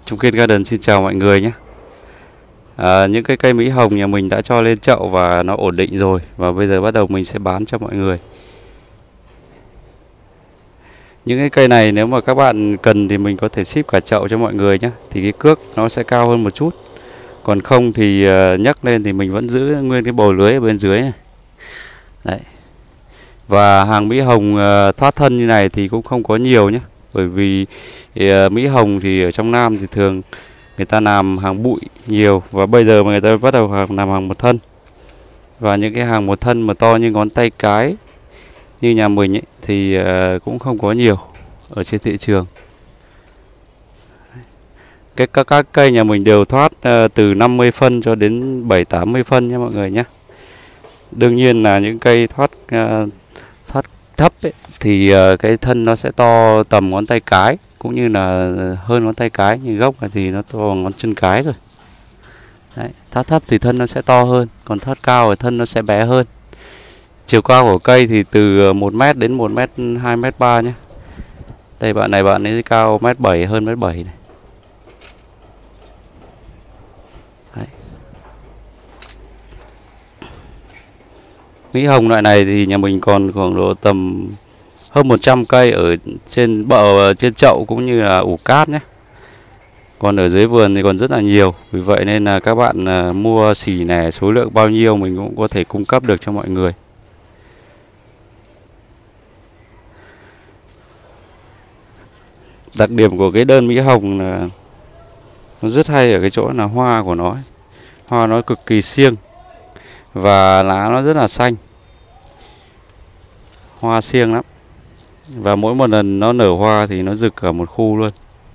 Trung Kiên Garden xin chào mọi người nhé. Những cái cây Mỹ Hồng nhà mình đã cho lên chậu và nó ổn định rồi. Và bây giờ bắt đầu mình sẽ bán cho mọi người. Những cái cây này nếu mà các bạn cần thì mình có thể ship cả chậu cho mọi người nhé. Thì cái cước nó sẽ cao hơn một chút. Còn không thì nhấc lên thì mình vẫn giữ nguyên cái bầu lưới ở bên dưới này. Đấy. Và hàng Mỹ Hồng thoát thân như này thì cũng không có nhiều nhé. Bởi vì Mỹ Hồng thì ở trong Nam thì thường người ta làm hàng bụi nhiều. Và bây giờ mà người ta bắt đầu làm hàng một thân. Và những cái hàng một thân mà to như ngón tay cái như nhà mình ấy, thì cũng không có nhiều ở trên thị trường. Các cây nhà mình đều thoát từ 50 phân cho đến 7-80 phân nha mọi người nhé. Đương nhiên là những cây thoát thấp ấy, thì cái thân nó sẽ to tầm ngón tay cái, cũng như là hơn ngón tay cái, nhưng gốc thì nó to bằng ngón chân cái rồi. Đấy, thoát thấp thì thân nó sẽ to hơn, còn thoát cao thì thân nó sẽ bé hơn. Chiều cao của cây thì từ 1 m đến 1 m 2 m 3 nhé. Đây bạn ấy cao 1m7, hơn 1m7 này. Đấy. Mỹ Hồng loại này thì nhà mình còn khoảng độ tầm hơn 100 cây ở trên trên chậu cũng như là ủ cát nhé. Còn ở dưới vườn thì còn rất là nhiều. Vì vậy nên là các bạn mua xỉ nẻ số lượng bao nhiêu mình cũng có thể cung cấp được cho mọi người. Đặc điểm của cái đơn Mỹ Hồng là nó rất hay ở cái chỗ là hoa của nó. Hoa nó cực kỳ siêng và lá nó rất là xanh. Hoa siêng lắm. Và mỗi một lần nó nở hoa thì nó rực cả một khu luôn.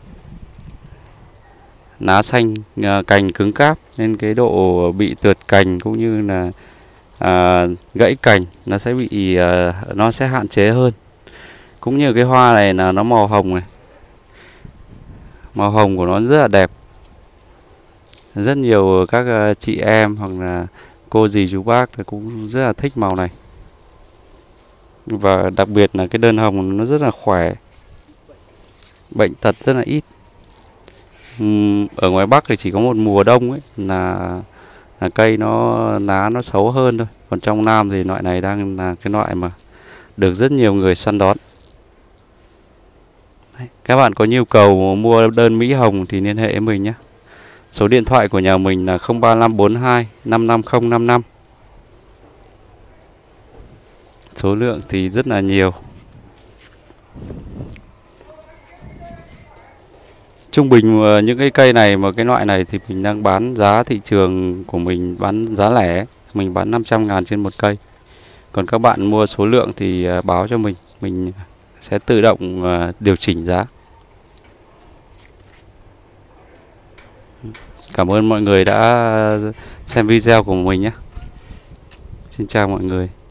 Lá xanh, cành cứng cáp nên cái độ bị tượt cành cũng như là gãy cành nó sẽ hạn chế hơn. Cũng như cái hoa này là nó màu hồng này. Màu hồng của nó rất là đẹp. Rất nhiều các chị em hoặc là cô dì chú bác cũng rất là thích màu này. Và đặc biệt là cái đơn hồng nó rất là khỏe. Bệnh tật rất là ít. Ở ngoài Bắc thì chỉ có một mùa đông ấy là cây lá nó xấu hơn thôi. Còn trong Nam thì loại này đang là cái loại mà được rất nhiều người săn đón. Đấy, các bạn có nhu cầu mua đơn Mỹ Hồng thì liên hệ với mình nhé. Số điện thoại của nhà mình là 03542 55055. Số lượng thì rất là nhiều. Trung bình những cái cây này mà cái loại này thì mình đang bán giá thị trường của mình, bán giá lẻ. Mình bán 500.000 trên một cây. Còn các bạn mua số lượng thì báo cho mình sẽ tự động điều chỉnh giá. Cảm ơn mọi người đã xem video của mình nhé. Xin chào mọi người.